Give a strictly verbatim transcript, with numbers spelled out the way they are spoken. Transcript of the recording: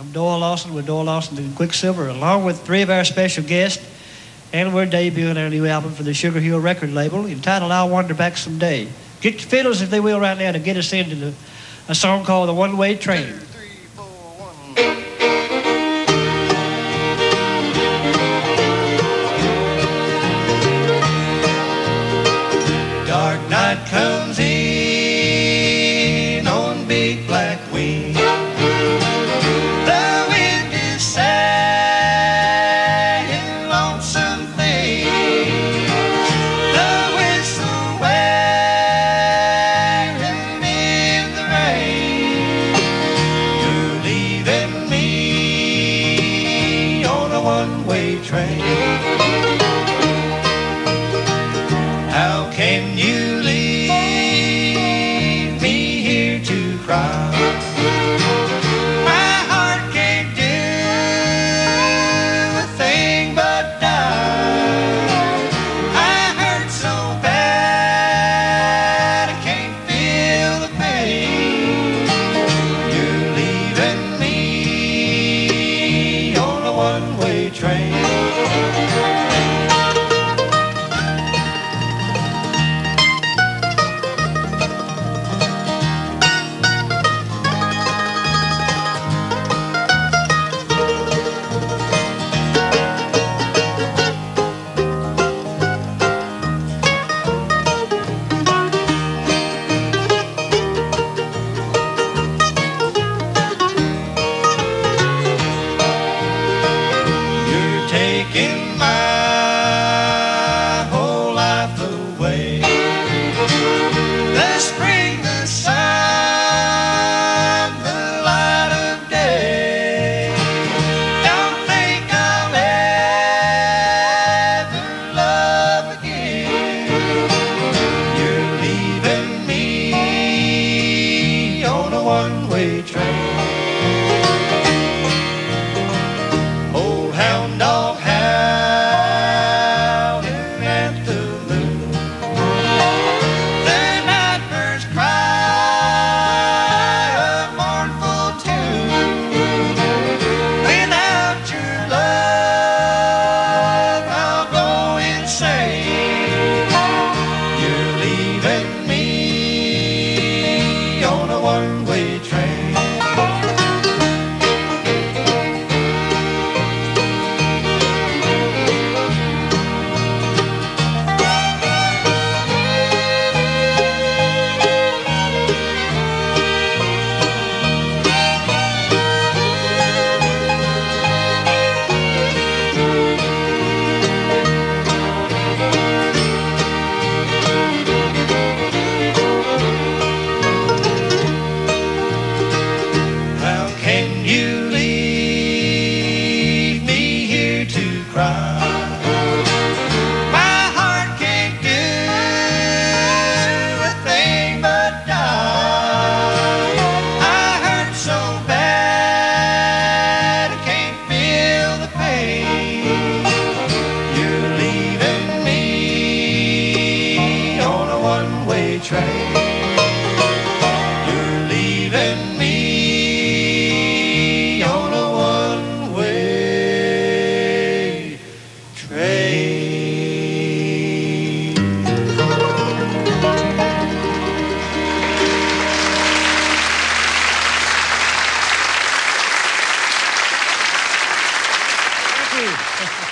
I'm Doyle Lawson with Doyle Lawson and Quicksilver, along with three of our special guests, and we're debuting our new album for the Sugar Hill record label entitled I'll Wander Back Someday. Get your fiddles, if they will, right now to get us into the, a song called The One-Way Train. Two, three, four, one. Dark night comes in on big black wings. The wind is sad and lonesome thing. The whistle wearing in the rain. You're leaving me on a one-way train. How can you leave me here to cry? My heart can't do a thing but die. I hurt so bad I can't feel the pain. You're leaving me on a one-way train. Taking my whole life away. The spring, the sun, the light of day. Don't think I'll ever love again. You're leaving me on a one-way train. Old hound dog howling at the moon. The night birds cry a mournful tune. Without your love, I'll go insane. You're leaving me on a one-way train. Can you leave me here to cry? My heart can't do a thing but die. I hurt so bad I can't feel the pain. You're leaving me on a one-way train. You're leaving me on a one-way train. Thank you.